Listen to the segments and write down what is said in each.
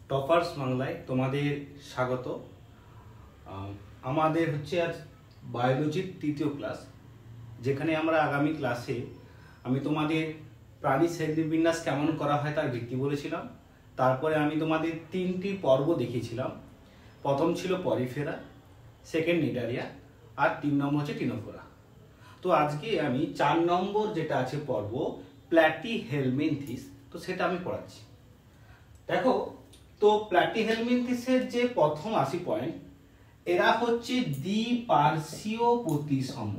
Toppers বাংলায় তোমাদের স্বাগত। আমাদের হচ্ছে আজ বায়োলজির তৃতীয় ক্লাস, যেখানে আমরা আগামী ক্লাসে আমি তোমাদের প্রাণী শ্রেণীবিন্যাস কেমন করা হয় তার ভিত্তি বলেছিলাম। তারপরে আমি তোমাদের তিনটি পর্ব দেখিয়েছিলাম। প্রথম ছিল পরিফেরা, সেকেন্ড নিডারিয়া, আর 3 নম্বর হচ্ছে টিনোফোরা। তো আজকে আমি 4 নম্বর যেটা আছে পর্ব প্ল্যাটিহেলমিনথিস, তো সেটা আমি পড়াচ্ছি। দেখো, তো প্ল্যাটিহেলমিনথিসের যে প্রথম 80 পয়েন্ট, এরা হচ্ছে দ্বিপার্শ্বীয় প্রতিসম।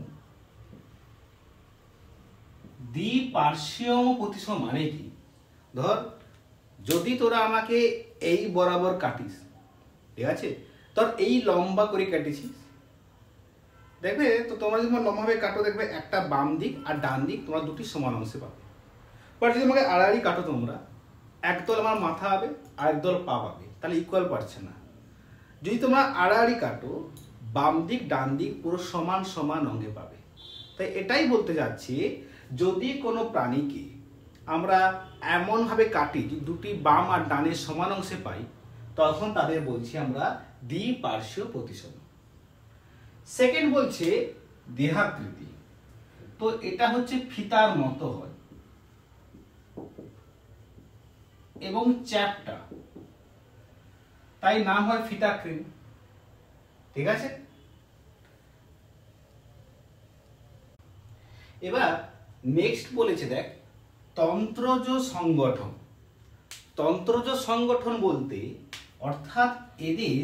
দ্বিপার্শ্বীয় প্রতিসম মানে কি? ধর, যদি তোরা আমাকে এই বরাবর কাটিস, ঠিক আছে, তোর এই লম্বা করে কাটিছিস, দেখবে তো তোমরা যদি লম্বাভাবে কাটো, দেখবে একটা বাম দিক আর ডান দিক তোমরা দুটি সমান অংশে পাবে। বাট যদি আমাকে আড়াআড়ি কাটো, তোমরা একদল আমার মাথা হবে আর একদল পা পাবে, তাহলে ইকুয়াল পারছে না। যদি তোমরা আড়াআড়ি কাটো, বাম দিক ডান দিক পুরো সমান সমান অঙ্গে পাবে। তাই এটাই বলতে যাচ্ছি, যদি কোনো প্রাণীকে আমরা এমনভাবে কাটি যে দুটি বাম আর ডানের সমান অংশে পাই, তখন তাদের বলছি আমরা দ্বিপার্শ্বীয় প্রতিসম। সেকেন্ড বলছে দেহাকৃতি। তো এটা হচ্ছে ফিতার মতো হয় এবং চ্যাপ্টা, তাই নাম হয় ফিতাকৃতি। ঠিক আছে, এবার নেক্সট বলেছে, দেখ, তন্ত্রজ সংগঠন। তন্ত্রজ সংগঠন বলতে অর্থাৎ এদের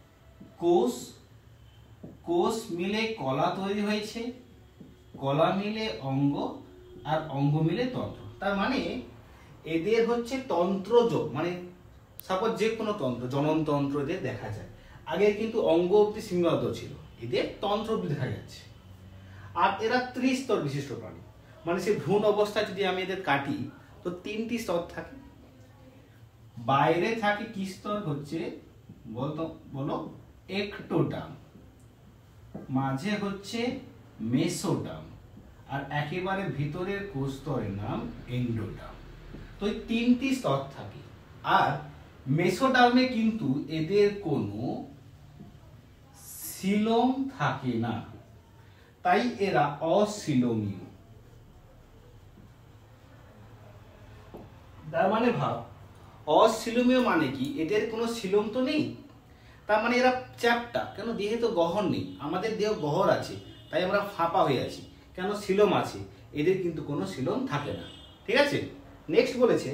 কোষ মিলে কলা তৈরি হয়েছে, কলা মিলে অঙ্গ, আর অঙ্গ মিলে তন্ত্র। তার মানে এদের হচ্ছে তন্ত্রজ, মানে সাপোজ যে কোনো তন্ত্র, জননতন্ত্র এদের দেখা যায়। আগে কিন্তু অঙ্গ অব্দি সীমাবদ্ধ ছিল, এদের তন্ত্র অব্দি দেখা যাচ্ছে। আর এরা ত্রিস্তর বিশিষ্ট প্রাণী, মানে সে ভ্রূণ অবস্থায় যদি আমি এদের কাটি, তো 3টি স্তর থাকে। বাইরে থাকে কি স্তর? হচ্ছে বলো একটোডার্ম, মাঝে হচ্ছে মেসোডার্ম, আর একেবারে ভিতরের কোষ স্তরের নাম এন্ডোডার্ম। তো এই 3টি স্তর থাকে। আর মেসোডার্মে কিন্তু এদের কোনো সিলোম থাকে না, তাই এরা অসিলোমীয়। তার মানে ভাব, অসিলোমীয় মানে কি? এদের কোনো সিলোম তো নেই, তার মানে এরা চ্যাপ্টা। কেন? দেহে তো গহর নেই, আমাদের দেহ গহর আছে, তাই আমরা ফাঁপা হয়ে আছি। কেন? সিলোম আছে, এদের কিন্তু কোনো সিলোম থাকে না। ঠিক আছে, নেক্সট বলেছে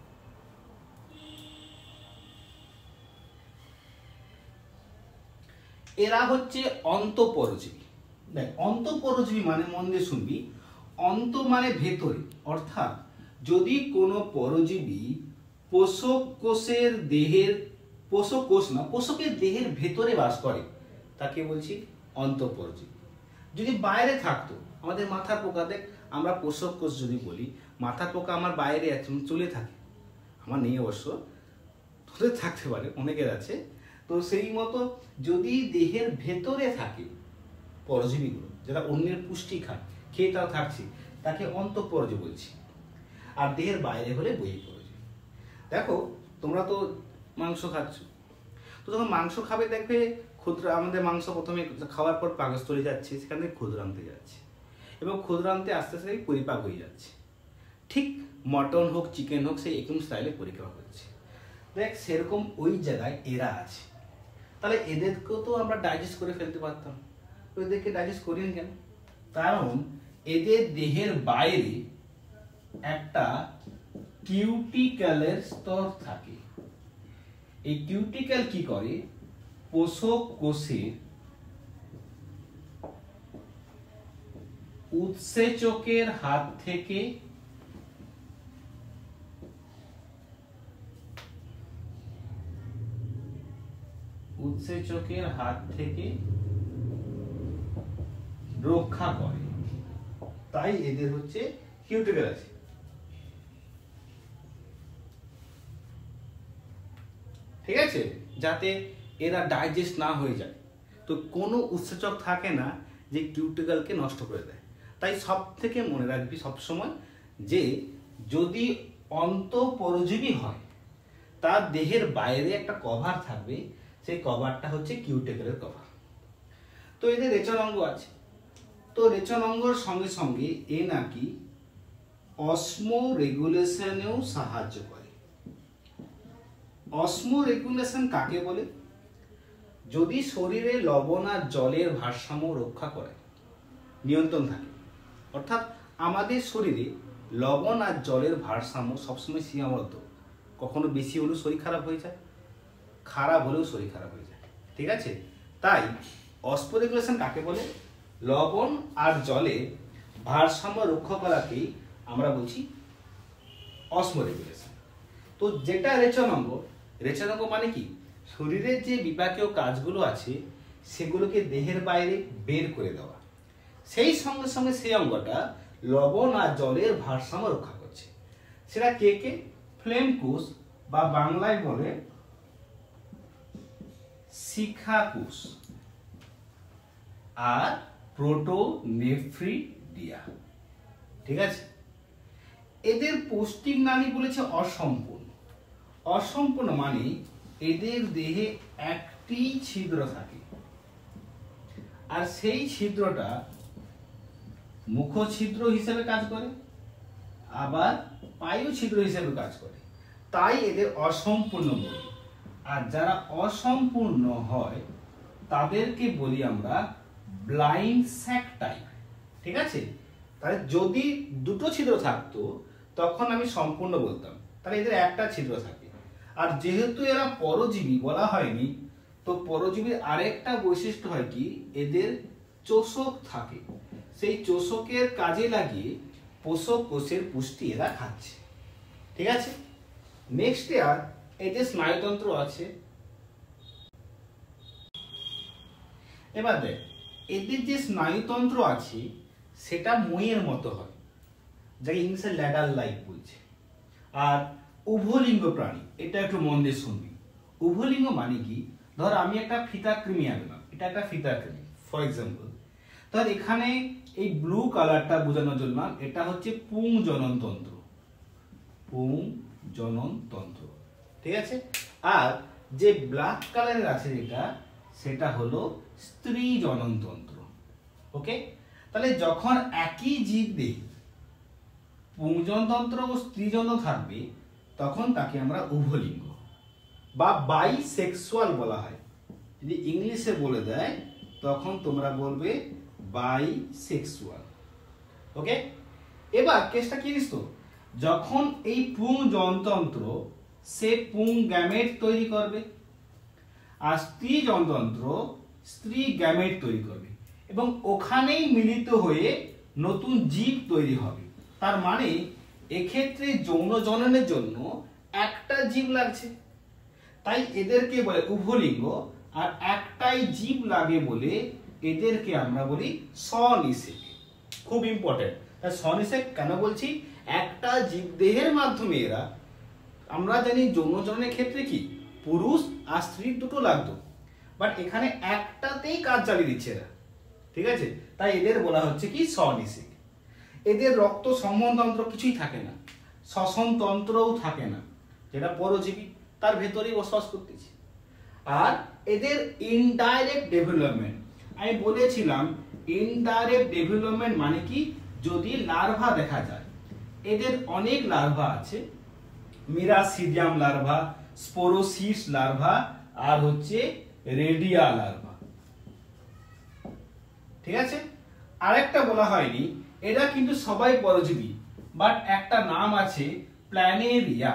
এরা হচ্ছে অন্তঃপরজীবী। দেখ, অন্তঃপরজীবী মানে মন দিয়ে শুনবি, অন্ত মানে ভেতরে, অর্থাৎ যদি কোনো পরজীবী পোষক কোষের দেহের, পোষক কোষ না, পোষকের দেহের ভেতরে বাস করে, তাকে বলছি অন্তঃপরজীবী। যদি বাইরে থাকতো, আমাদের মাথার পোকা, দেখ, আমরা পোষক কোষ যদি বলি, মাথার পোকা আমার বাইরে চলে থাকে, আমার নেই অবশ্য, তোদের থাকতে পারে, অনেকের আছে। তো সেই মতো যদি দেহের ভেতরে থাকে পরজীবীগুলো, যারা অন্যের পুষ্টি খায়, খেয়ে তারা থাকছে, তাকে অন্তঃপরজীবী বলছি। আর দেহের বাইরে হলে বহিঃপরজীবী। দেখো, তোমরা তো মাংস খাচ্ছ, তো যখন মাংস খাবে, দেখবে ক্ষুদ্র, আমাদের মাংস প্রথমে খাওয়ার পর পাকস্থলী যাচ্ছে, সেখান থেকে ক্ষুদ্রান্তে যাচ্ছে, এবং ক্ষুদ্রান্তে আস্তে আস্তে পরিপাক হয়ে যাচ্ছে। ঠিক মটন হোক, চিকেন হোক, সেই একম স্টাইলে পরিপাক হচ্ছে। দেখ, সেরকম ওই জায়গায় এরা আছে, তাহলে এদেরকেও তো আমরা ডাইজেস্ট করে ফেলতে পারতাম। তো এদেরকে ডাইজেস্ট করিনি কেন? কারণ এদের দেহের বাইরে একটা কিউটিক্যালের স্তর থাকে। এই কিউটিক্যাল কি করে? পোষক কোষের উৎসেচকের হাত থেকে রক্ষা করে, তাই এদের হচ্ছে কিউটিক্যাল আছে। ঠিক আছে, যাতে এরা ডাইজেস্ট না হয়ে যায়। তো কোনো উৎসেচক থাকে না যে কিউটিক্যালকে নষ্ট করে দেয়। তাই সব থেকে মনে রাখবি সবসময় যে যদি অন্তঃপরজীবী হয়, তার দেহের বাইরে একটা কভার থাকবে, সেই কভারটা হচ্ছে কিউটিকলের কভার। তো এদের রেচন অঙ্গ আছে, তো রেচন অঙ্গের সঙ্গে সঙ্গে এ নাকি অসমো রেগুলেশনেও সাহায্য করে। অসমো রেগুলেশন কাকে বলে? যদি শরীরে লবণ আর জলের ভারসাম্য রক্ষা করে, নিয়ন্ত্রণ থাকে, অর্থাৎ আমাদের শরীরে লবণ আর জলের ভারসাম্য সবসময় সীমাবদ্ধ, কখনো বেশি হলেও শরীর খারাপ হয়ে যায়, খারাপ হলেও শরীর খারাপ হয়ে যায়, ঠিক আছে। তাই অসমো রেগুলেশন কাকে বলে? লবণ আর জলের ভারসাম্য রক্ষা করাকেই আমরা বলছি অসমো রেগুলেশন। তো যেটা রেচন অঙ্গ, রেচন অঙ্গ মানে কি? শরীরের যে বিপাকীয় কাজগুলো আছে সেগুলোকে দেহের বাইরে বের করে দেওয়া, সেই সঙ্গে সঙ্গে সেই অঙ্গটা লবণ আর জলের ভারসাম্য রক্ষা করছে। সেটা কে কে? ফ্লেম কোষ বা বাংলায় বলে শিখা কোষ আর প্রোটোনেফ্রিডিয়া, ঠিক আছে। এদের পৌষ্টিক নালী বলেছে অসম্পূর্ণ। অসম্পূর্ণ মানে এদের দেহে একটি ছিদ্র থাকে, আর সেই ছিদ্রটা মুখছিদ্র হিসেবে কাজ করে, আবার পায়ু ছিদ্র হিসেবে কাজ করে, তাই এদের অসম্পূর্ণ বলি। আর যারা অসম্পূর্ণ হয় তাদেরকে বলি আমরা ব্লাইন্ড স্যাক টাইপ, ঠিক আছে। তাহলে যদি দুটো ছিদ্র থাকতো তখন আমি সম্পূর্ণ বলতাম, তাহলে এদের একটা ছিদ্র থাকে। আর যেহেতু এরা পরজীবী বলা হয়নি, তো পরজীবীর আরেকটা বৈশিষ্ট্য হয় কি, এদের চোষক থাকে, সেই চোষকের কাজে লাগিয়ে পোষক কোষের পুষ্টি এরা খাচ্ছে, ঠিক আছে। নেক্সট আর এদের স্নায়ুতন্ত্র আছে। এবার দেখ, এদের যে স্নায়ুতন্ত্র আছে সেটা মইয়ের মতো হয়, যাকে ইংলিশে ল্যাডার লাইক বলছে। আর উভলিঙ্গ প্রাণী, এটা একটু মন দিয়ে শুনবি। উভলিঙ্গ মানে কি? ধর আমি একটা ফিতাকৃমি আনলাম, এটা একটা ফিতাকৃমি ফর এক্সাম্পল। ধর এখানে এই ব্লু কালারটা বোঝানোর জন্য এটা হচ্ছে পুং জননতন্ত্র, পুং জননতন্ত্র, ঠিক আছে। আর যে ব্ল্যাক কালারের আছে যেটা, সেটা হলো স্ত্রী জননতন্ত্র, ওকে। তাহলে যখন একই জীব দেহে পুংজনতন্ত্র ও স্ত্রীজনন থাকবে তখন তাকে আমরা উভলিঙ্গ বা বাইসেক্সুয়াল বলা হয়। যদি ইংলিশে বলে দেয় তখন তোমরা বলবে বাইসেক্সুয়াল, ওকে। এবার কেসটা কি জানিস তো, যখন এই পুংজনতন্ত্র সে পুং গ্যামেট তৈরি করবে আর স্ত্রী জনতন্ত্র স্ত্রী গ্যামেট তৈরি করবে এবং ওখানেই মিলিত হয়ে নতুন জীব তৈরি হবে। তার মানে এক্ষেত্রে যৌন জননের জন্য একটা জীব লাগছে, তাই এদেরকে বলে উভলিঙ্গ। আর একটাই জীব লাগে বলে এদেরকে আমরা বলি স্বনিষেক। খুব ইম্পর্টেন্ট। তাই স্বনিষেক কেন বলছি? একটা জীব দেহের মাধ্যমে এরা, আমরা জানি যৌন জননের ক্ষেত্রে কি পুরুষ আর স্ত্রী দুটো লাগতো, বাট এখানে একটাতেই কাজ চালিয়ে দিচ্ছে এরা, ঠিক আছে। তাই এদের বলা হচ্ছে কি স্বনিষেক। এদের রক্ত সংবহনতন্ত্র কিছুই থাকে না, শ্বসনতন্ত্রও থাকে না, যেটা পরজীবী তার ভেতরেই বসবাস করতেছে। আর এদের ইনডাইরেক্ট ডেভেলপমেন্ট, আমি বলেছিলাম ইনডাইরেক্ট ডেভেলপমেন্ট মানে কি, যদি লার্ভা দেখা যায়, এদের অনেক লার্ভা আছে, মিরাসিডিয়াম লার্ভা, স্পোরোসিস লার্ভা আর হচ্ছে রেডিয়া লার্ভা, ঠিক আছে। আরেকটা বলা হয়নি, এরা কিন্তু সবাই পরজীবী, বাট একটা নাম আছে প্ল্যানেরিয়া।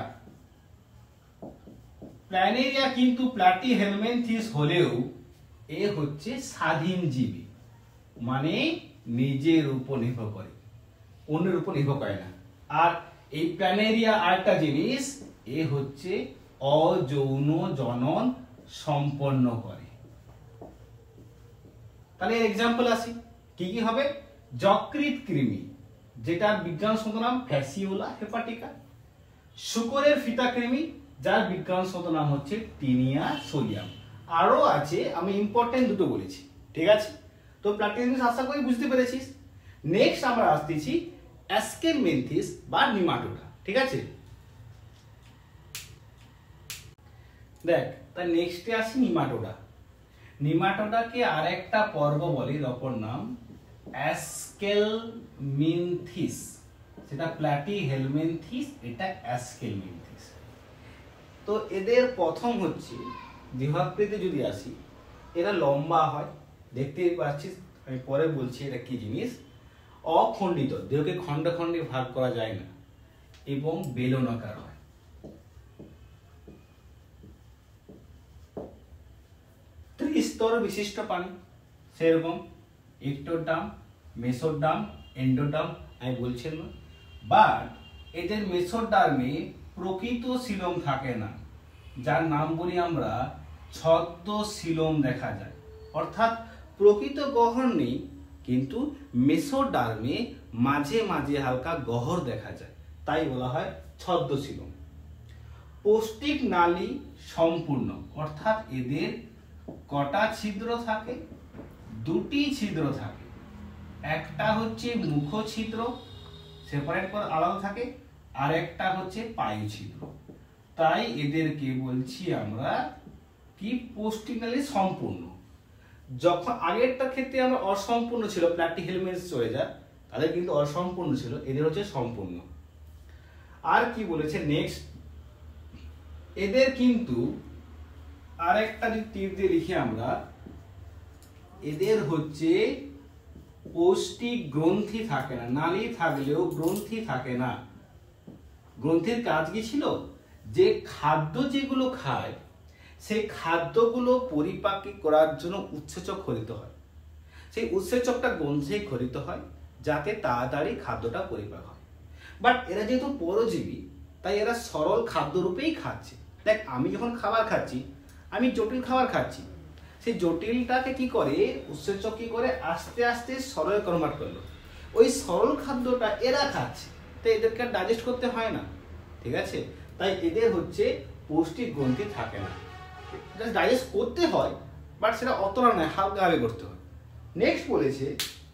প্ল্যানেরিয়া কিন্তু প্ল্যাটিহেলমিনথিস হলেও এ হচ্ছে স্বাধীনজীবী, মানে নিজের উপর নির্ভর করে, অন্যের উপর নির্ভর করে না। আর এই প্ল্যানেরিয়া আরেকটা জিনিস, এ হচ্ছে অযৌন জনন সম্পন্ন করে। তাহলে এক্সাম্পল আসি, কি কি হবে? যকৃৎ কৃমি, যেটার বিজ্ঞানসম্মত নাম ফ্যাসিওলা হেপাটিকা। শুকরের ফিতাকৃমি, যার বিজ্ঞানসম্মত নাম হচ্ছে টিনিয়া সোডিয়াম। আরো আছে, আমি ইম্পর্টেন্ট দুটো বলেছি, ঠিক আছে। তো প্ল্যাটিহেলমিনথিস আশা করি বুঝতে পেরেছিস। নেক্সট আমরা আসতেছি অ্যাস্কেলমেনথিস বা নিমাটোডা, ঠিক আছে। দেখ তার নেক্সটে আসি নিমাটোডা। নিমাটোডাকে আরেকটা পর্ব বলে, অপর নাম অ্যাস্কেলমিনথিস, সেটা প্ল্যাটিহেলমিনথিস, এটা অ্যাস্কেলমিনথিস। তো এদের প্রথম হচ্ছে দেহাকৃতি যদি আসি, এরা লম্বা হয়, দেখতেই পাচ্ছিস, আমি পরে বলছি এটা কি জিনিস। অখণ্ডিত, দেহকে খণ্ডে খণ্ডে ভাগ করা যায় না, এবং বেলনাকার হয়। ত্রিস্তর বিশিষ্ট প্রাণী, সেরকম ইক্টোডার্ম, মেসোডার্ম, এন্ডোডার্ম আমি বলছেন না, বাট এদের মেসোডার্মে প্রকৃত সিলোম থাকে না, যার নাম বলি আমরা ছদ্ম সিলোম দেখা যায়, অর্থাৎ প্রকৃত গহ্বর নেই, কিন্তু মেসোডার্মে মাঝে মাঝে হালকা গহ্বর দেখা যায়, তাই বলা হয় ছদ্ম সিলোম। পৌষ্টিক নালী সম্পূর্ণ, অর্থাৎ এদের কটা ছিদ্র থাকে? দুটি ছিদ্র থাকে, একটা হচ্ছে মুখ ছিদ্র, সেপারেট করে আলাদা থাকে, আর একটা হচ্ছে পায়ু ছিদ্র, তাই এদেরকে বলছি আমরা কি পৌষ্টিক নালী সম্পূর্ণ। যখন আগেরটার ক্ষেত্রে আমরা অসম্পূর্ণ ছিল, প্ল্যাটিহেলমিনথিস চলে যায়, তাদের কিন্তু অসম্পূর্ণ ছিল, এদের হচ্ছে সম্পূর্ণ। আর কি বলেছে নেক্সট, এদের কিন্তু আরেকটা যদি তীর দিয়ে লিখি আমরা, এদের হচ্ছে পৌষ্টিক গ্রন্থি থাকে না, নালী থাকলেও গ্রন্থি থাকে না। গ্রন্থির কাজ কি ছিল? যে খাদ্য যেগুলো খায় সেই খাদ্যগুলো পরিপাকী করার জন্য উৎসেচক খরিত হয়, সেই উৎসেচকটা গ্রন্থে খরিত হয় যাতে তাড়াতাড়ি খাদ্যটা পরিপাক হয়। বাট এরা যেহেতু পরজীবী, তাই এরা সরল খাদ্য রূপেই খাচ্ছে। দেখ আমি যখন খাবার খাচ্ছি, আমি জটিল খাবার খাচ্ছি, সেই জটিলটাকে কি করে উৎসেচক কি করে আস্তে আস্তে সরল কনভার্ট করলো, ওই সরল খাদ্যটা এরা খাচ্ছে, তাই এদেরকে ডাইজেস্ট করতে হয় না, ঠিক আছে? তাই এদের হচ্ছে পৌষ্টিক গ্রন্থি থাকে না, ডাইজেস্ট করতে হয়, বাট সেটা অতটা নয়, হালকাভাবে করতে হয়। নেক্সট বলেছে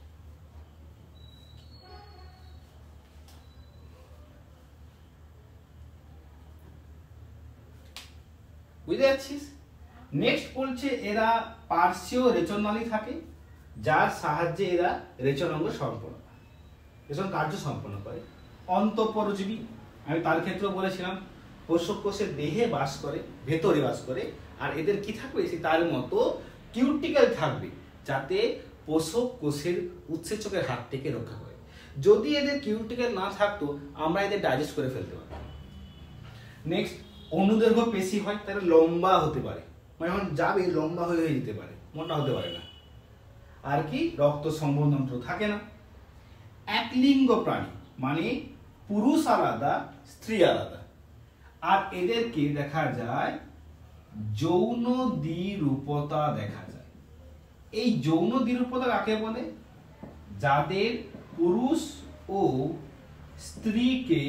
বুঝতে যাচ্ছিস? নেক্সট বলছে এরা পার্শ্বীয় রেচননালী থাকে, যার সাহায্যে এরা রেচনাঙ্গ রেচন কার্য সম্পন্ন করে। অন্তঃপরজীবী, আমি তার ক্ষেত্রে বলেছিলাম পোষক কোষের দেহে বাস করে, ভেতরে বাস করে, আর এদের কি থাকবে, সে তার মতো কিউটিক্যাল থাকবে, যাতে পোষক কোষের উৎসেচকের হাত থেকে রক্ষা করে। যদি এদের কিউটিক্যাল না থাকতো, আমরা এদের ডাইজেস্ট করে ফেলতে পারতাম। নেক্সট, অনুদৈর্ঘ্য পেশি হয়, তারা লম্বা হতে পারে, মানে যখন যাবে লম্বা হয়ে যেতে পারে, মোটা হতে পারে না। আর কি, রক্ত সম্বন্ধন্ত্র থাকে না। একলিঙ্গ প্রাণী, মানে পুরুষ আলাদা স্ত্রী আলাদা, আর এদেরকে দেখা যায় যৌন দ্বিরূপতা দেখা যায়। এই যৌন দ্বিরূপতা কাকে বলে? যাদের পুরুষ ও স্ত্রীকে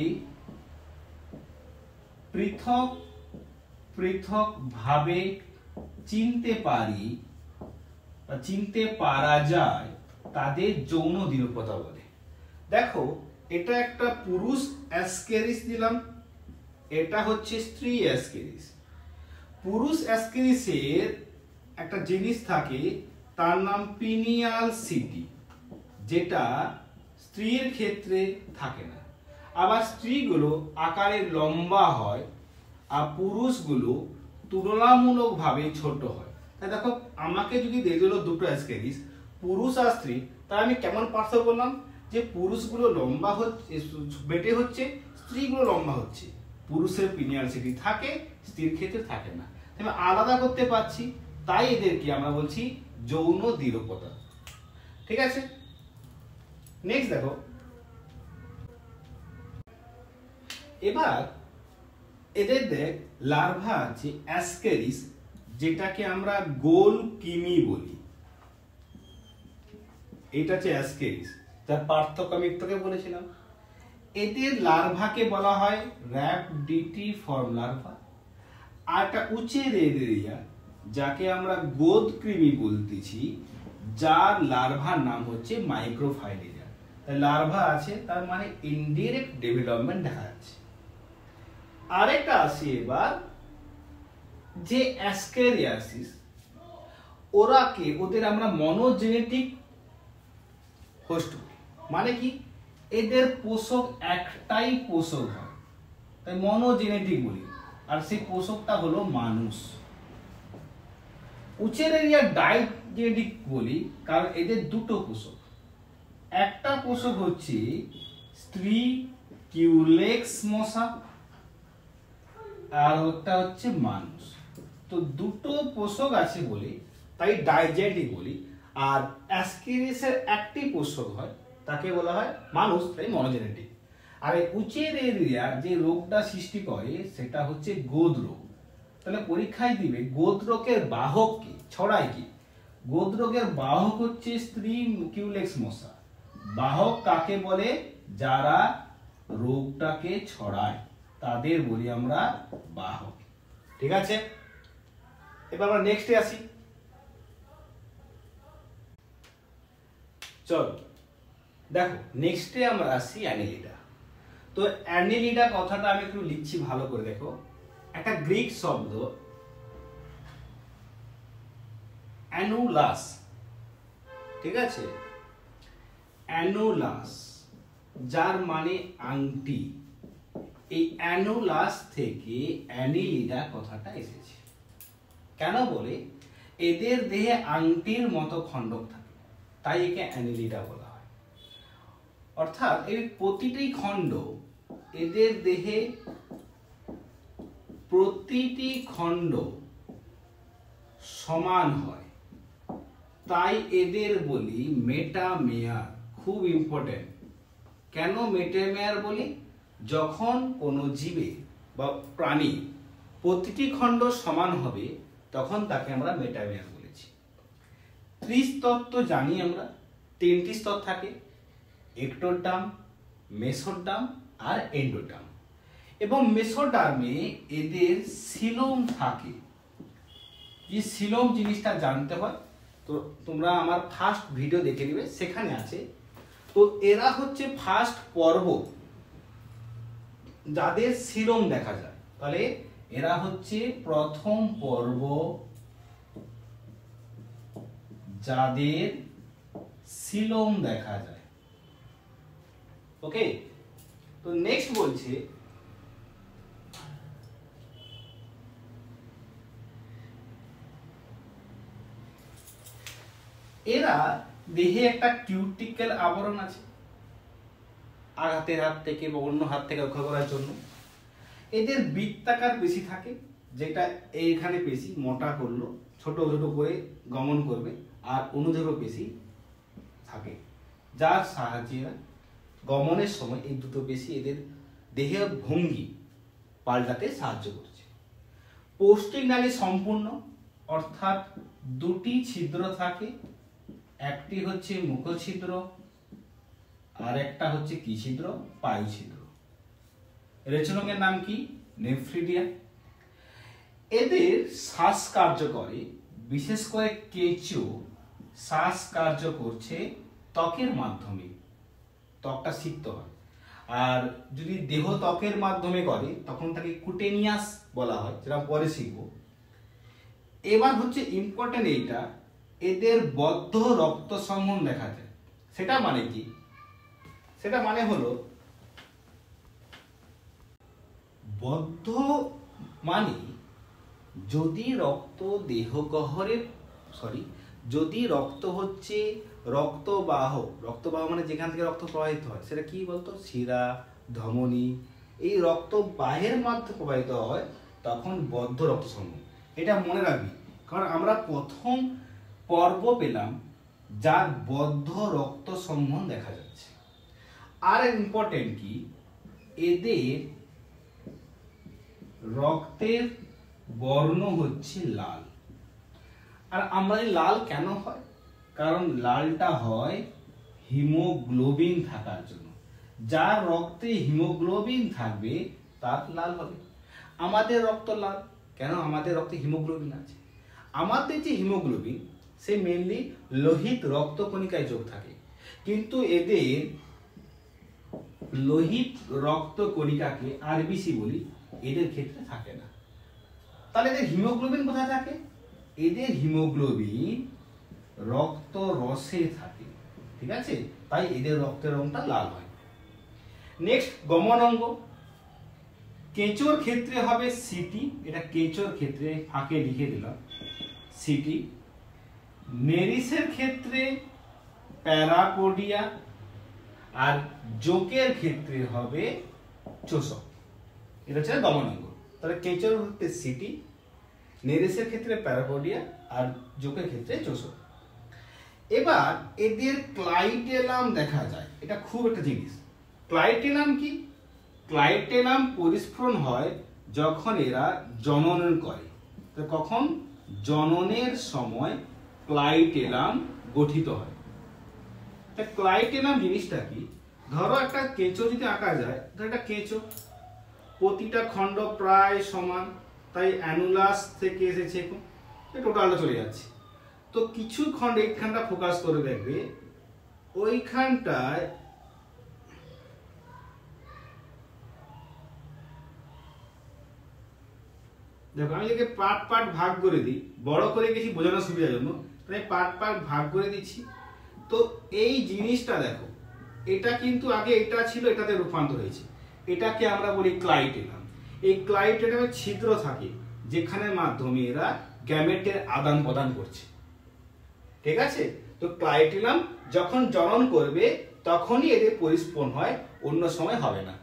পৃথক পৃথক ভাবে চিনতে পারি বা চিনতে পারা যায়, তাদের যৌন দ্বিরূপতা বলে। দেখো এটা একটা পুরুষ অ্যাসকেরিস দিলাম, এটা হচ্ছে স্ত্রী অ্যাসকেরিস। পুরুষ অ্যাসকেরিসের একটা জিনিস থাকে, তার নাম পিনিয়াল সিটি, যেটা স্ত্রীর ক্ষেত্রে থাকে না। আবার স্ত্রীগুলো আকারে লম্বা হয়, আর পুরুষগুলো তুলনামূলকভাবে ছোট হয়। তাই দেখো আমাকে যদি দিয়ে দিল দুটো অ্যাসকেরিস, পুরুষ আর স্ত্রী, তাহলে আমি কেমন পার্থক্য করলাম, যে পুরুষগুলো লম্বা হচ্ছে, বেটে হচ্ছে, স্ত্রীগুলো লম্বা হচ্ছে। পুরুষের পিনিয়াল সিটি থাকে, স্ত্রীর ক্ষেত্রে থাকে না, আমি আলাদা করতে পারছি, তাই এদেরকে আমরা বলছি যৌন দ্বিরূপতা। ঠিক আছে, নেক্সট দেখো, এবার এদের দেখ লার্ভা আছে অ্যাসকেরিস, যেটাকে আমরা গোল কৃমি বলি, এটা হচ্ছে অ্যাসকেরিস। তার পার্থক্য আমি একটু বলেছিলাম, এদের লার্ভাকে বলা হয় র্যাপডিটিফর্ম লার্ভা, আর একটা উচের এরিয়া যাকে আমরা গোদ কৃমি বলতেছি, যার লার্ভার নাম হচ্ছে মাইক্রোফাইলেরিয়া। লার্ভা আছে, তার মানে ইনডিরেক্ট ডেভেলপমেন্ট দেখা যাচ্ছে। আরেকটা আসি এবার যে অ্যাস্কেরিয়াসিস ওদের আমরা মনোজেনেটিক হোস্ট বলি। মানে কি, এদের পোষক একটাই পোষক হয়, তাই মনোজেনেটিক বলি, আর সেই পোষকটা হলো মানুষ। উচেরেরিয়া ডাইজেনেটিক বলি কারণ এদের দুটো পোষক, একটা পোষক হচ্ছে স্ত্রী কিউলেক্স মশা আর একটা হচ্ছে মানুষ। তো দুটো পোষক আছে বলে তাই ডাইজেনেটিক বলি, আর অ্যাস্কেরিয়াসের একটি পোষক হয় তাকে বলা হয় মানুষ, তাই মনোজেনেটিক। আর এই উচেরেরিয়া যে রোগটা সৃষ্টি করে সেটা হচ্ছে গোদ রোগ। তাহলে পরীক্ষায় দিবে গোদ রোগের বাহক কি, ছড়ায় কি? গোদ রোগের বাহক হচ্ছে স্ত্রী কিউলেক্স মশা। বাহক কাকে বলে? যারা রোগটাকে ছড়ায় তাদের বলি আমরা বাহক। ঠিক আছে, এবার আমরা নেক্সটে আসি। চলো দেখো, নেক্সটে আমরা আসি অ্যানিলিডা। তো অ্যানিলিডা কথাটা আমি একটু লিখছি ভালো করে দেখো। একটা গ্রিক শব্দ অ্যানুলাস, ঠিক আছে, অ্যানুলাস যার মানে আংটি। এই অ্যানুলাস থেকে অ্যানিলিডা কথাটা এসেছে। কেন বলে? এদের দেহে আংটির মতো খণ্ডক থাকে, তাই একে অ্যানিলিডা বলা হয়। অর্থাৎ এই প্রতিটি খণ্ড, এদের দেহে প্রতিটি খণ্ড সমান হয়, তাই এদের বলি মেটামেয়ার। খুব ইম্পর্টেন্ট। কেন মেটামেয়ার বলি? যখন কোনো জীবে বা প্রাণী প্রতিটি খণ্ড সমান হবে তখন তাকে আমরা মেটামেয়ার বলেছি। ত্রিস্তত্ব জানি আমরা, তিনটি স্তর থাকে, এক্টোডার্ম, মেসোডার্ম আর এন্ডোডার্ম। এবং মেসোডার্মে এদের সিলোম থাকে। যে সিলোম জিনিসটা জানতে হয় তো তোমরা আমার ফার্স্ট ভিডিও দেখে নিবে, সেখানে আছে। তো এরা হচ্ছে ফার্স্ট পর্ব যাদের সিলোম দেখা যায়। তাহলে এরা হচ্ছে প্রথম পর্ব যাদের সিলোম দেখা যায়। ওকে, তো নেক্সট বলছে এরা দেহে একটা কিউটিকেল আবরণ আছে আঘাতের হাত থেকে বা অন্য হাত থেকে রক্ষা করার জন্য। এদের বৃত্তাকার পেশি থাকে, যেটা এইখানে পেশি মোটা করলো ছোট ছোট করে গমন করবে, আর অনুদেহ পেশি থাকে যার সাহায্যে গমনের সময় এই দুটো পেশি এদের দেহের ভঙ্গি পাল্টাতে সাহায্য করছে। পৌষ্টিক নালী সম্পূর্ণ, অর্থাৎ দুটি ছিদ্র থাকে, একটি হচ্ছে মুখছিদ্র আর একটা হচ্ছে কি ছিদ্র? পায়ু ছিদ্র। রেচনকের নাম কি? নেফ্রিডিয়া। এদের শ্বাস কার্য করে, বিশেষ করে কেঁচো শ্বাস কার্য করছে ত্বকের মাধ্যমে, ত্বকটা সিক্ত হয়। আর যদি দেহ ত্বকের মাধ্যমে করে তখন তাকে কুটেনিয়াস বলা হয়, যেটা পরে শিখবো। এবার হচ্ছে ইম্পর্টেন্ট এইটা, এদের বদ্ধ রক্ত সমূহ দেখা যায়। সেটা মানে কি? সেটা মানে হলো বদ্ধ মানে যদি রক্ত দেহ গহ্বরে যদি রক্ত হচ্ছে রক্তবাহ মানে যেখান থেকে রক্ত প্রবাহিত হয় সেটা কি বলতো? শিরা, ধমনী, এই রক্ত বাহের মাধ্যমে প্রবাহিত হয় তখন বদ্ধ রক্ত সমূহ। এটা মনে রাখবি, কারণ আমরা প্রথম পর্ব পেলাম যার বদ্ধ রক্ত সমূহ দেখা যাচ্ছে। আর ইম্পর্টেন্ট কি, এদের রক্তের বর্ণ হচ্ছে লাল। আর আমরা লাল কেন হয়? কারণ লালটা হয় হিমোগ্লোবিন থাকার জন্য। যার রক্তে হিমোগ্লোবিন থাকবে তার লাল হবে। আমাদের রক্ত লাল কেন? আমাদের রক্তে হিমোগ্লোবিন আছে। আমাদের যে হিমোগ্লোবিন সে মেনলি লোহিত রক্তকণিকায় যোগ থাকে, কিন্তু এদের লোহিত রক্তকণিকাকে আরবিসি বলি, এদের ক্ষেত্রে থাকে না। তাহলে এদের হিমোগ্লোবিন কোথায় থাকে? এদের হিমোগ্লোবিন রক্ত রসে থাকে, ঠিক আছে, তাই এদের রক্তের রংটা লাল হয়। নেক্সট গমন অঙ্গ। কেঁচোর ক্ষেত্রে হবে সিটি, এটা কেঁচোর ক্ষেত্রে ফাঁকে লিখে দিলাম সিটি। নেরিসের ক্ষেত্রে প্যারাকোডিয়া, আর জোকের ক্ষেত্রে হবে চোষক। এটা হচ্ছে দমন অঙ্গ। তাহলে কেঁচোর ক্ষেত্রে সিটি, নেরিসের ক্ষেত্রে প্যারাকোডিয়া, আর জোকের ক্ষেত্রে চোষক। এবার এদের ক্লাইটেলাম দেখা যায়, এটা খুব একটা জিনিস। ক্লাইটেলাম কি? ক্লাইটেলাম পরিস্ফুরণ হয় যখন এরা জনন করে। তো কখন? জননের সময় ক্লাইটেলাম গঠিত হয়। তা ক্লাইটেলাম জিনিসটা কি? ধরো একটা কেঁচো যদি আঁকা যায়, ধরো একটা কেঁচো, প্রতিটা খণ্ড প্রায় সমান, তাই অ্যানুলাস থেকে এসেছে, টোটালটা চলে যাচ্ছে। তো কিছু খণ্ড এইখানটা ফোকাস করে দেখবে, ওইখানটায় দেখো আমি এটাকে পার্ট পার্ট ভাগ করে দিই, বড় করে গেছি বোঝানোর সুবিধার জন্য, তাই পার্ট পার্ট ভাগ করে দিচ্ছি। তো এই জিনিসটা দেখো, এটা কিন্তু আগে এটা ছিল, এটাতে রূপান্তর হয়েছে। এটাকে আমরা বলি ক্লাইটেলাম। এই ক্লাইটেলামে ছিদ্র থাকে, যেখানে মাধ্যমে এরা গ্যামেটের আদান প্রদান করছে, ঠিক আছে। তো ক্লাইটেলাম যখন জনন করবে তখনই এদের পরিস্ফুরণ হয়, অন্য সময় হবে না।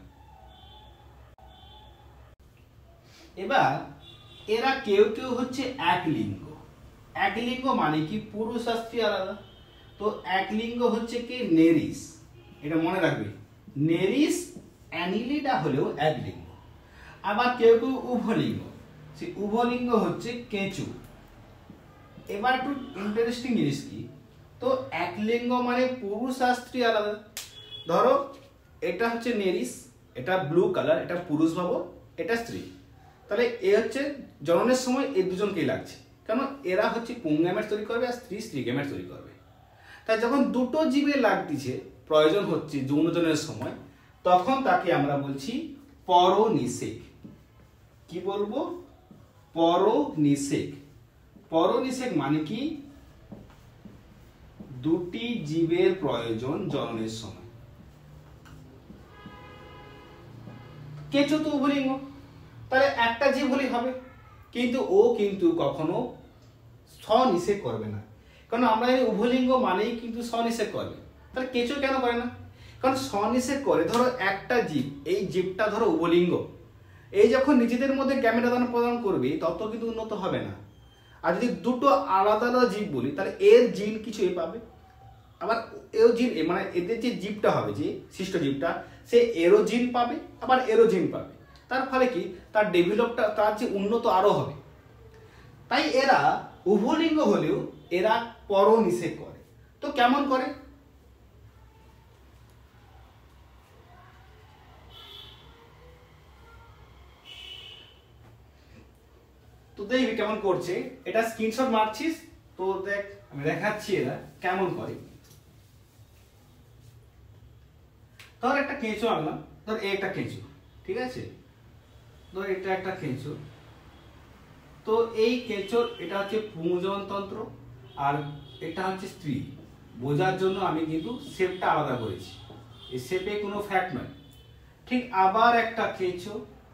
এবার এরা কেউ কেউ হচ্ছে একলিঙ্গ। একলিঙ্গ মানে কি? পুরুষ আর স্ত্রী আলাদা। তো একলিঙ্গ হচ্ছে কি? নেরিস, এটা মনে রাখবে। নেরিস অ্যানিলিডা হলেও একলিঙ্গ। আবার কেউ কেউ উভলিঙ্গ, সেই উভলিঙ্গ হচ্ছে কেঁচো। এবার একটু ইন্টারেস্টিং জিনিস কি, তো একলিঙ্গ মানে পুরুষ আর স্ত্রী আলাদা। ধরো এটা হচ্ছে নেরিস, এটা ব্লু কালার, এটা পুরুষ ভাবো, এটা স্ত্রী। তাহলে এ হচ্ছে জননের সময় এই দুজনকেই লাগছে, কারণ এরা হচ্ছে পুংগ্যামেট তৈরি করবে আর স্ত্রী স্ত্রীগ্যামেট তৈরি করবে। তাই যখন দুটো জীবের লাগতিছে, প্রয়োজন হচ্ছে যৌনজনের সময়, তখন তাকে আমরা বলছি পরনিষেক। কি বলবো? পরনিষেক। পরনিষেক মানে কি? দুটি জীবের প্রয়োজন জননের সময়। কেঁচো তো উভলিঙ্গ, তাহলে একটা জীব হলেই হবে, কিন্তু ও কিন্তু কখনো স্বনিষেক করবে না, কারণ আমরা এই উভলিঙ্গ মানেই কিন্তু স্বনিষেক করবে। তাহলে কেঁচো কেন করে না? কারণ স্বনিষেক করে, ধরো একটা জীব, এই জীবটা ধরো উভলিঙ্গ, এই যখন নিজেদের মধ্যে গ্যামেট আদান প্রদান করবে তত কিন্তু উন্নত হবে না। আর যদি দুটো আলাদা আলাদা জীব বলি, তাহলে এর জিন কিছু এ পাবে, আবার এও জিন, মানে এদের যে জীবটা হবে, যে সৃষ্ট জীবটা, সে এরও জিন পাবে, আবার এরও জিন পাবে। তার ফলে কি? তার ডেভেলপটা, তার যে উন্নত আরো হবে। তাই এরা উভলিঙ্গ হলেও এরা পরনিষেক করে। তো কেমন করে? তো দেখবি কেমন করছে, এটা স্ক্রিনশট মারছিস তো দেখ, আমি দেখাচ্ছি এরা কেমন করে। ধর একটা কেঁচো আনলাম, ধর একটা কেঁচো, ঠিক আছে, ধর এটা একটা কেঁচো। তো এই কেঁচোর এটা হচ্ছে পুংজনতন্ত্র, আর এটা হচ্ছে স্ত্রী। বোঝার জন্য আমি কিন্তু শেপটা আলাদা করেছি, এই শেপে কোনো ফ্যাক্ট নয়। ঠিক আবার একটা কেঁচো,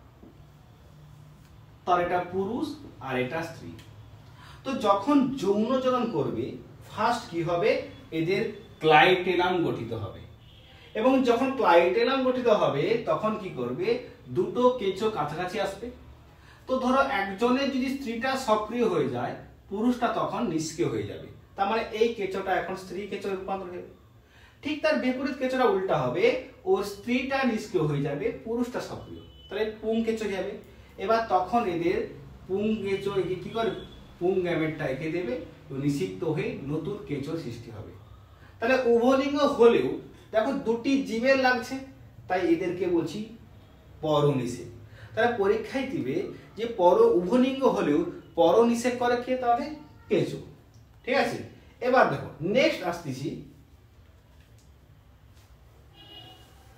তার এটা পুরুষ আর এটা স্ত্রী। তো যখন যৌনজনন করবে, ফার্স্ট কি হবে? এদের ক্লাইটেলাম গঠিত হবে, এবং যখন ক্লাইটেলাম গঠিত হবে তখন কি করবে? দুটো কেঁচো কাছাকাছি আসবে। তো ধরো একজনের যদি স্ত্রীটা সক্রিয় হয়ে যায়, পুরুষটা তখন নিষ্ক্রিয় হয়ে যাবে, তার মানে এই কেঁচোটা এখন স্ত্রী কেঁচো রূপান্তর হবে। ঠিক তার বিপরীত কেঁচোটা উল্টা হবে, ওর স্ত্রীটা নিষ্ক্রিয় হয়ে যাবে, পুরুষটা সক্রিয়, তাহলে পুং কেঁচো যাবে। এবার তখন এদের পুং কেঁচো একে কি করে? পুং গ্যামেটটা এঁকে দেবে, নিষিক্ত হয়ে নতুন কেঁচোর সৃষ্টি হবে। তাহলে উভলিঙ্গ হলেও দেখো দুটি জীবের লাগছে, তাই এদেরকে বলছি পরনিষেক। তারা পরীক্ষায় দিবে যে উভলিঙ্গ হলেও পরনিষেক করে কে? তাহলে কেঁচো, ঠিক আছে। এবার দেখো নেক্সট আসতেছি,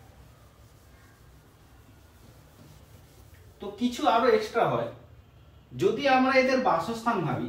তো কিছু আরো এক্সট্রা হয়, যদি আমরা এদের বাসস্থান ভাবি,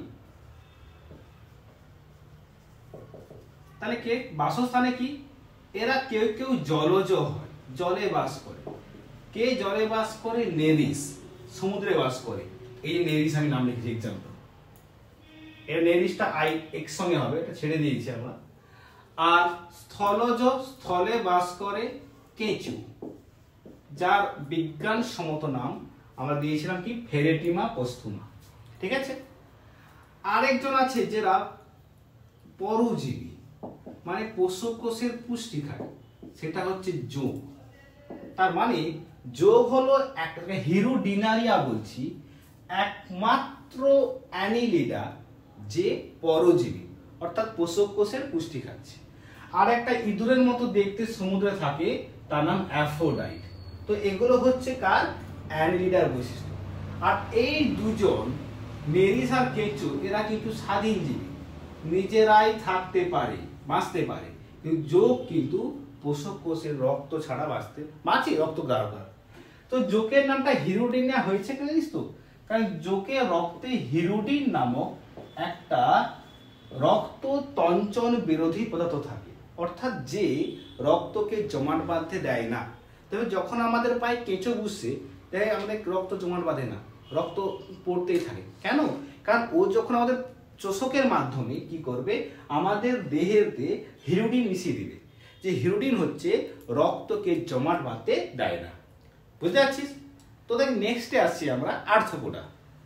তাহলে কে বাসস্থানে কি, এরা কেউ কেউ জলজ হয়, জলে বাস করে। কে জলে বাস করে? নেরিস, সমুদ্রে বাস করে। এই যে নেরিস আমি নাম লিখেছি এক্সাম্পল, এর নেরিসটা আই এক সঙ্গে হবে, এটা ছেড়ে দিয়েছি আমরা। আর স্থলজ, স্থলে বাস করে কেঁচো, যার বিজ্ঞানসম্মত নাম আমরা দিয়েছিলাম কি? ফেরেটিমা পোস্তুমা। ঠিক আছে। আরেকজন আছে যারা পরজীবী, মানে পোষক কোষের পুষ্টি খায়, সেটা হচ্ছে যোগ। তার মানে যোগ হলো একটা হিরোডিনারিয়া বলছি, একমাত্র অ্যানিলিডা যে পরজীবী, অর্থাৎ পোষক কোষের পুষ্টি খাচ্ছে। আর একটা ইঁদুরের মতো দেখতে সমুদ্রে থাকে, তার নাম অ্যাফ্রোডাইট। তো এগুলো হচ্ছে কার? অ্যানিলিডার বৈশিষ্ট্য। আর এই দুজন নেরিস আর কেঁচো এরা কিন্তু স্বাধীন জীবী, নিজেরাই থাকতে পারে, বাঁচতে পারে। কিন্তু যোগ কিন্তু পোষক কোষের রক্ত ছাড়া বাঁচে, রক্ত গ্রাহক। তো যোগের নামটা হিরোডিনিয়া হয়েছে কেন জানিস তো? কারণ যোগের রক্তে হিরোডিন নামক একটা রক্ত তঞ্চন বিরোধী পদার্থ থাকে, অর্থাৎ যে রক্তকে জমাট বাঁধতে দেয় না। তবে যখন আমাদের পায়ে কেঁচো বসে তাই আমাদের রক্ত জমাট বাঁধে না, রক্ত পড়তেই থাকে। কেন? কারণ ও যখন আমাদের চোষকের মাধ্যমে কি করবে? আমাদের দেহেতে হিরোডিন মিশিয়ে দিবে, যে হিরোডিন হচ্ছে রক্তকে জমাট বাঁধতে দেয় না। বুঝতে পারছিস? তো দেখ নেক্সটে আসছি আমরা আর্থ্রোপোডা।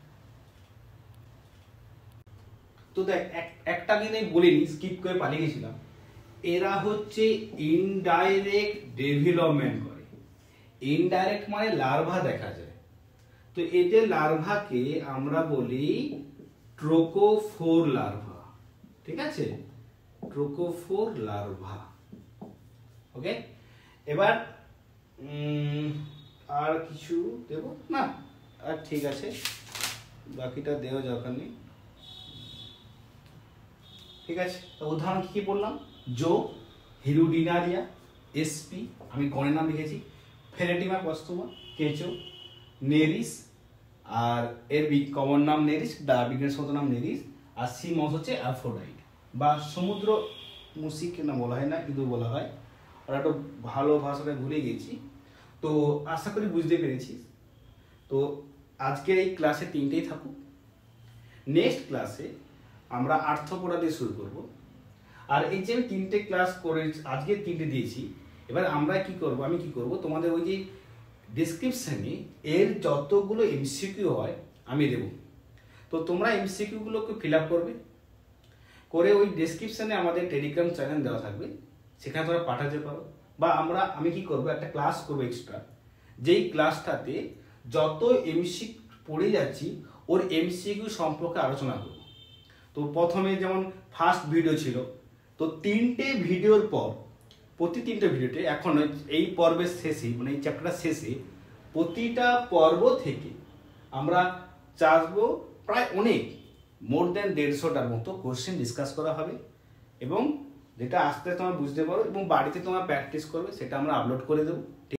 তো দেখ একটা কিন্তু বলিনি, স্কিপ করে পালিয়ে গেছিলাম। এরা হচ্ছে ইনডাইরেক্ট ডেভেলপমেন্ট করে। ইনডাইরেক্ট মানে লার্ভা দেখা যায়। তো এদের লার্ভাকে আমরা বলি ট্রোকোফোর লার্ভা। ঠিক আছে, ট্রোকোফোর লার্ভা। ওকে, এবার আর কিছু দেব না? আর ঠিক আছে, বাকিটা দেওয়া দরকার নেই। ঠিক আছে, তো উদাহরণ কি বললাম? যোগ, হিরোডিনারিয়া, এসপি আমি গণের নাম লিখেছি, ফেরেটিমা পোস্তুমা, কেঁচো, নেরিস, আর এর কমন নাম নেরিস, বিজ্ঞানসম্মত নাম নেরিস, আর সি মস হচ্ছে অ্যাফ্রোডাইট বা সমুদ্র মুসিক না বলা হয় না, ইঁদুর বলা হয়। আর একটা ভালো ভাষাটা ভুলে গেছি। তো আশা করি বুঝতে পেরেছিস। তো আজকের এই ক্লাসে তিনটেই থাকুক। নেক্সট ক্লাসে আমরা আর্থ্রোপোডা দিয়ে শুরু করব। আর এই যে আমি তিনটে ক্লাস করে আজকে তিনটে দিয়েছি, এবার আমরা কি করব, আমি কি করব, তোমাদের ওই যে ডেসক্রিপশনে এর যতগুলো এমসিকিউ হয় আমি দেব। তো তোমরা এমসিকিউগুলোকে ফিল আপ করবে, করে ওই ডেসক্রিপশনে আমাদের টেলিগ্রাম চ্যানেল দেওয়া থাকবে, সেখানে তোমরা পাঠাতে পারো। বা আমি কি করব, একটা ক্লাস করবো এক্সট্রা, যেই ক্লাসটাতে যত এমসিকিউ পড়ে যাচ্ছি ওর এমসিকিউ সম্পর্কে আলোচনা করব। তো প্রথমে যেমন ফার্স্ট ভিডিও ছিল, তো তিনটে ভিডিওর পর প্রতি তিনটে ভিডিওতে এখন এই পর্বের শেষে, মানে এই চ্যাপ্টারটা শেষে প্রতিটা পর্ব থেকে আমরা চাইবো প্রায় অনেক মোর দ্যান 150টার মতো কোশ্চেন ডিসকাস করা হবে, এবং যেটা আস্তে তোমরা বুঝতে পারো এবং বাড়িতে তোমরা প্র্যাকটিস করবে, সেটা আমরা আপলোড করে দেবো।